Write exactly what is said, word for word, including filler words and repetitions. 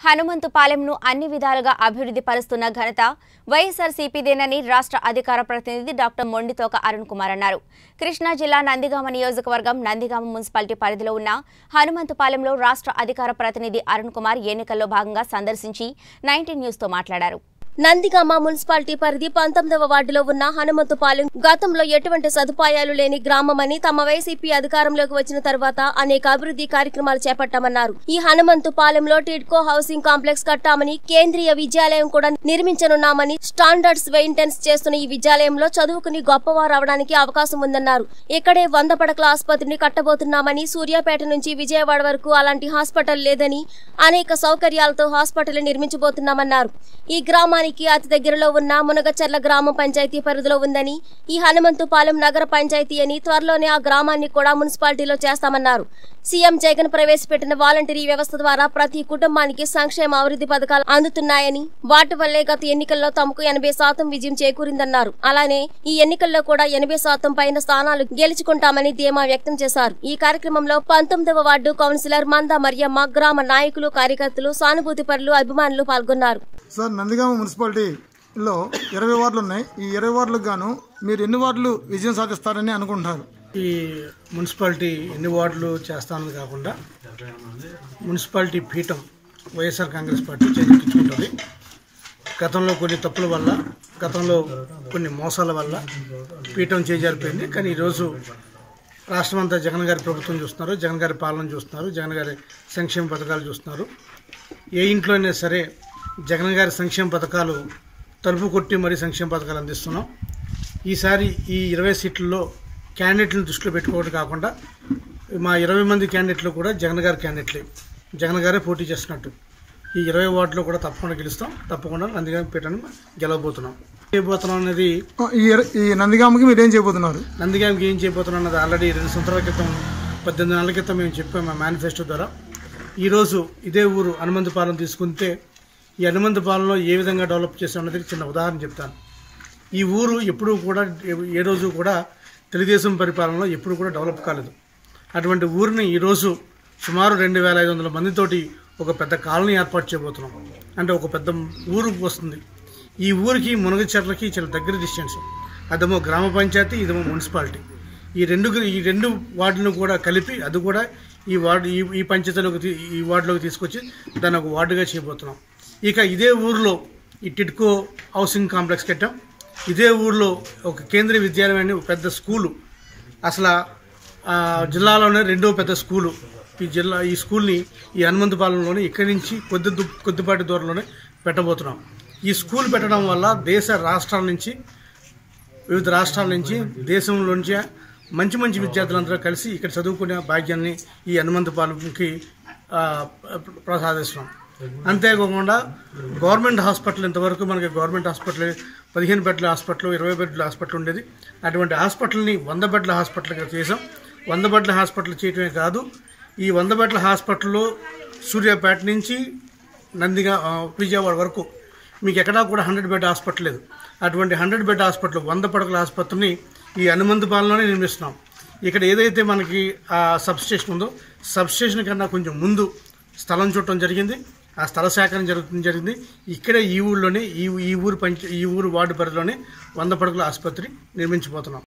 హనుమంతుపాలెంను అన్ని విధాలుగా అభివృద్ధి పరుస్తున్న ఘనత వైఎస్ఆర్సీపీదేనని రాష్ట్ర అధికార ప్రతినిధి డాక్టర్ మొండితోక అరుణ్ కుమార్ అన్నారు. కృష్ణా జిల్లా నందిగామ నియోజకవర్గం నందిగామ మున్సిపాలిటీ పరిధిలో ఉన్న హనుమంతుపాలెంలో రాష్ట్ర అధికార ప్రతినిధి అరుణ్ కుమార్ ఎన్నికల్లో భాగంగా సందర్శించి నైన్టీన్ న్యూస్ తో మాట్లాడారు. నందిగామ మున్సిపాలిటీ పరిధి పంతొమ్మిదవ వార్డులో ఉన్న హనుమంతుపాలెం గతంలో ఎటువంటి సదుపాయాలు లేని గ్రామమని తమ వైసీపీ అధికారంలోకి వచ్చిన తర్వాత అనేక అభివృద్ధి కార్యక్రమాలు చేపట్టామన్నారు. ఈ హనుమంతుపాలెంలో టిడ్కో హౌసింగ్ కాంప్లెక్స్ కట్టామని, కేంద్రీయ విద్యాలయం కూడా నిర్మించనున్నామని, స్టాండర్డ్స్ మెయింటెన్స్ చేస్తున్న ఈ విద్యాలయంలో చదువుకుని గొప్పవారు అవడానికి అవకాశం ఉందన్నారు. ఇక్కడే వంద పడకల ఆసుపత్రిని కట్టబోతున్నామని, సూర్యాపేట నుంచి విజయవాడ వరకు అలాంటి హాస్పిటల్ లేదని అనేక సౌకర్యాలతో హాస్పిటల్ నిర్మించబోతున్నామన్నారు. ఈ గ్రామానికి అతి దగ్గరలో ఉన్న మునగచర్ల గ్రామ పంచాయతీ పరిధిలో ఉందని, ఈ హనుమంతుపాలెం నగర పంచాయతీ అని, త్వరలోనే ఆ గ్రామాన్ని కూడా మున్సిపాలిటీలో చేస్తామన్నారు. సీఎం జగన్ ప్రవేశపెట్టిన వాలంటరీ వ్యవస్థ ద్వారా ప్రతి కుటుంబానికి సంక్షేమ అభివృద్ధి పథకాలు అందుతున్నాయని, వాటి వల్లే గత ఎన్నికల్లో తమకు ఎనభై శాతం విజయం చేకూరిందన్నారు. అలానే ఈ ఎన్నికల్లో కూడా ఎనభై శాతం పైన స్థానాలు గెలుచుకుంటామని ధీమా వ్యక్తం చేశారు. ఈ కార్యక్రమంలో పంతొమ్మిదవ వార్డు కౌన్సిలర్ మంద మరియమ్మ, గ్రామ నాయకులు, కార్యకర్తలు, సానుభూతి పరులు, అభిమానులు పాల్గొన్నారు. సార్, నందిగామ మున్సిపాలిటీలో ఇరవై వార్డులు ఉన్నాయి. ఈ ఇరవై వార్డులకు గాను మీరు ఎన్ని వార్డులు విజయం సాధిస్తారని అనుకుంటున్నారు? ఈ మున్సిపాలిటీ ఎన్ని వార్డులు చేస్తానని కాకుండా మున్సిపాలిటీ పీఠం వైఎస్ఆర్ కాంగ్రెస్ పార్టీ చేజిక్కించుకుంటుంది. గతంలో కొన్ని తప్పుల వల్ల, గతంలో కొన్ని మోసాల వల్ల పీఠం చేజారిపోయింది. కానీ ఈరోజు రాష్ట్రం అంతా జగన్ గారి ప్రభుత్వం చూస్తున్నారు, జగన్ గారి పాలన చూస్తున్నారు, జగన్ గారి సంక్షేమ పథకాలు చూస్తున్నారు. ఏ ఇంట్లో అయినా సరే జగన్ గారి సంక్షేమ పథకాలు తలుపు కొట్టి మరీ సంక్షేమ పథకాలు అందిస్తున్నాం. ఈసారి ఈ ఇరవై సీట్లలో క్యాండిడేట్లను దృష్టిలో పెట్టుకోవడం కాకుండా మా ఇరవై మంది క్యాండిడేట్లు కూడా జగన్ గారి క్యాండిడేట్లే, జగన్ గారే పోటీ చేస్తున్నట్టు. ఈ ఇరవై వార్డులో కూడా తప్పకుండా గెలుస్తాం, తప్పకుండా నందిగామ పీఠాన్ని గెలవబోతున్నాం. చేయబోతున్నాం అనేది ఈ నందిగామకి మీరు ఏం చేయబోతున్నారు? నందిగామకి ఏం చేయబోతున్నాం అన్నది ఆల్రెడీ రెండు సంవత్సరాల క్రితం, పద్దెనిమిది నెలల క్రితం మేము చెప్పాం మా మేనిఫెస్టో ద్వారా. ఈరోజు ఇదే ఊరు హనుమంతుపాలెం తీసుకుంటే ఈ హనుమంతుపాలెంలో ఏ విధంగా డెవలప్ చేసామన్నది చిన్న ఉదాహరణ చెప్తాను. ఈ ఊరు ఎప్పుడూ కూడా ఏ రోజు కూడా తెలుగుదేశం పరిపాలనలో ఎప్పుడు కూడా డెవలప్ కాలేదు. అటువంటి ఊరిని ఈరోజు సుమారు రెండు వేల ఐదు వందల మందితోటి ఒక పెద్ద కాలనీ ఏర్పాటు చేయబోతున్నాం. అంటే ఒక పెద్ద ఊరు వస్తుంది. ఈ ఊరికి మునగచెర్లకి చాలా దగ్గర డిస్టెన్స్. అదేమో గ్రామ పంచాయతీ, ఇదేమో మున్సిపాలిటీ. ఈ రెండు ఈ రెండు వార్డులను కూడా కలిపి అది కూడా ఈ వార్డు ఈ ఈ పంచాయతీలోకి ఈ వార్డులోకి తీసుకొచ్చి దాన్ని ఒక వార్డుగా చేయబోతున్నాం. ఇక ఇదే ఊరిలో ఈ టిడ్కో హౌసింగ్ కాంప్లెక్స్ కట్టాం. ఇదే ఊరిలో ఒక కేంద్రీయ విద్యాలయం అనే పెద్ద స్కూలు, అసలు జిల్లాలోనే రెండో పెద్ద స్కూలు. ఈ జిల్లా ఈ స్కూల్ని ఈ హనుమంతుపాలెంలోనే ఇక్కడి నుంచి కొద్ది కొద్దిపాటి దూరంలోనే పెట్టబోతున్నాం. ఈ స్కూల్ పెట్టడం వల్ల దేశ రాష్ట్రాల నుంచి, వివిధ రాష్ట్రాల నుంచి, దేశంలోంచి మంచి మంచి విద్యార్థులందరూ కలిసి ఇక్కడ చదువుకునే భాగ్యాన్ని ఈ హనుమంతుపాలెంకి ప్రసాదిస్తున్నాం. అంతేకాకుండా గవర్నమెంట్ హాస్పిటల్, ఇంతవరకు మనకి గవర్నమెంట్ హాస్పిటల్ పదిహేను బెడ్ల హాస్పిటల్, ఇరవై బెడ్ల హాస్పిటల్ ఉండేది. అటువంటి హాస్పిటల్ని వంద బెడ్ల హాస్పిటల్గా చేసాం. వంద బెడ్ల హాస్పిటల్ చేయటమే కాదు, ఈ వంద బెడ్ల హాస్పిటల్లో సూర్యాపేట నుంచి నందిగా విజయవాడ వరకు మీకు ఎక్కడా కూడా హండ్రెడ్ బెడ్ హాస్పిటల్ లేదు. అటువంటి హండ్రెడ్ బెడ్ హాస్పిటల్, వంద పడకల ఆసుపత్రిని ఈ హనుమంతుపాలెంలోనే నిర్మిస్తున్నాం. ఇక్కడ ఏదైతే మనకి ఆ సబ్స్టేషన్ ఉందో, సబ్స్టేషన్ కన్నా కొంచెం ముందు స్థలం చూడటం జరిగింది. ఆ స్థల సేకరణ జరుగుతుంది జరిగింది ఇక్కడే ఈ ఊళ్ళోనే, ఈ ఈ ఊరు పంచ ఈ ఊరు వార్డు పరిధిలోనే వంద పడకల ఆసుపత్రి నిర్మించబోతున్నాం.